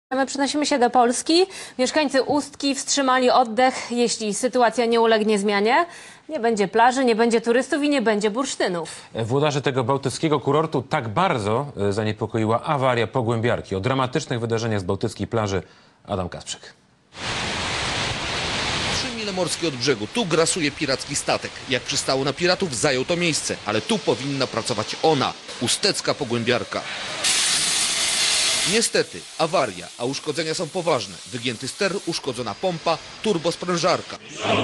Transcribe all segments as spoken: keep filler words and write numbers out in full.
My przenosimy się do Polski. Mieszkańcy Ustki wstrzymali oddech, jeśli sytuacja nie ulegnie zmianie. Nie będzie plaży, nie będzie turystów i nie będzie bursztynów. Włodarzy tego bałtyckiego kurortu tak bardzo zaniepokoiła awaria pogłębiarki. O dramatycznych wydarzeniach z bałtyckiej plaży Adam Kasprzyk. Trzy mile morskie od brzegu. Tu grasuje piracki statek. Jak przystało na piratów, zajął to miejsce. Ale tu powinna pracować ona, ustecka pogłębiarka. Niestety, awaria, a uszkodzenia są poważne. Wygięty ster, uszkodzona pompa, turbosprężarka.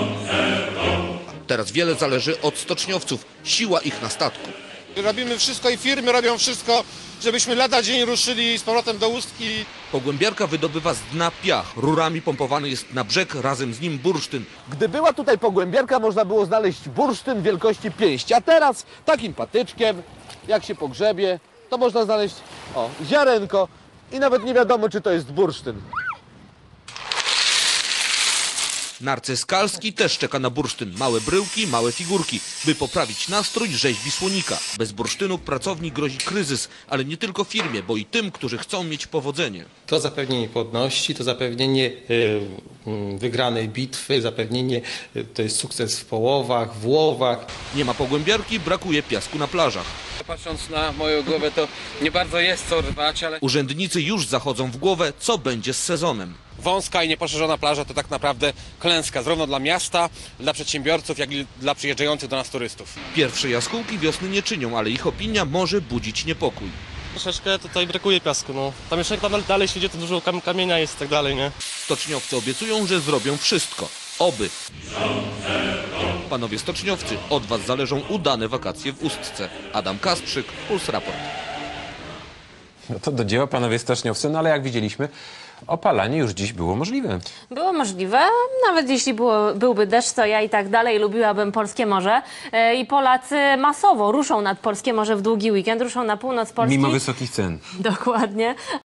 Teraz wiele zależy od stoczniowców, siła ich na statku. Robimy wszystko i firmy robią wszystko, żebyśmy lada dzień ruszyli z powrotem do Ustki. Pogłębiarka wydobywa z dna piach. Rurami pompowany jest na brzeg, razem z nim bursztyn. Gdy była tutaj pogłębiarka, można było znaleźć bursztyn wielkości pięści, a teraz takim patyczkiem, jak się pogrzebie, to można znaleźć o, ziarenko i nawet nie wiadomo, czy to jest bursztyn. Narcy Skalski też czeka na bursztyn. Małe bryłki, małe figurki, by poprawić nastrój rzeźbi słonika. Bez bursztynu pracowni grozi kryzys, ale nie tylko firmie, bo i tym, którzy chcą mieć powodzenie. To zapewnienie płodności, to zapewnienie y, wygranej bitwy, zapewnienie, y, to jest sukces w połowach, w łowach. Nie ma pogłębiarki, brakuje piasku na plażach. Patrząc na moją głowę, to nie bardzo jest co rwać, ale... Urzędnicy już zachodzą w głowę, co będzie z sezonem. Wąska i nieposzerzona plaża to tak naprawdę klęska, zarówno dla miasta, dla przedsiębiorców, jak i dla przyjeżdżających do nas turystów. Pierwsze jaskółki wiosny nie czynią, ale ich opinia może budzić niepokój. Troszeczkę tutaj brakuje piasku, no. Tam jeszcze tam dalej siedzi, to dużo kam kamienia jest i tak dalej, nie? Stoczniowcy obiecują, że zrobią wszystko. Oby. Panowie stoczniowcy, od was zależą udane wakacje w Ustce. Adam Kasprzyk, Puls Raport. No to do dzieła, panowie stoczniowcy, no ale jak widzieliśmy, opalanie już dziś było możliwe. Było możliwe, nawet jeśli było, byłby deszcz, to ja i tak dalej lubiłabym polskie morze. E, I Polacy masowo ruszą nad polskie morze w długi weekend, ruszą na północ Polski. Mimo wysokich cen. Dokładnie.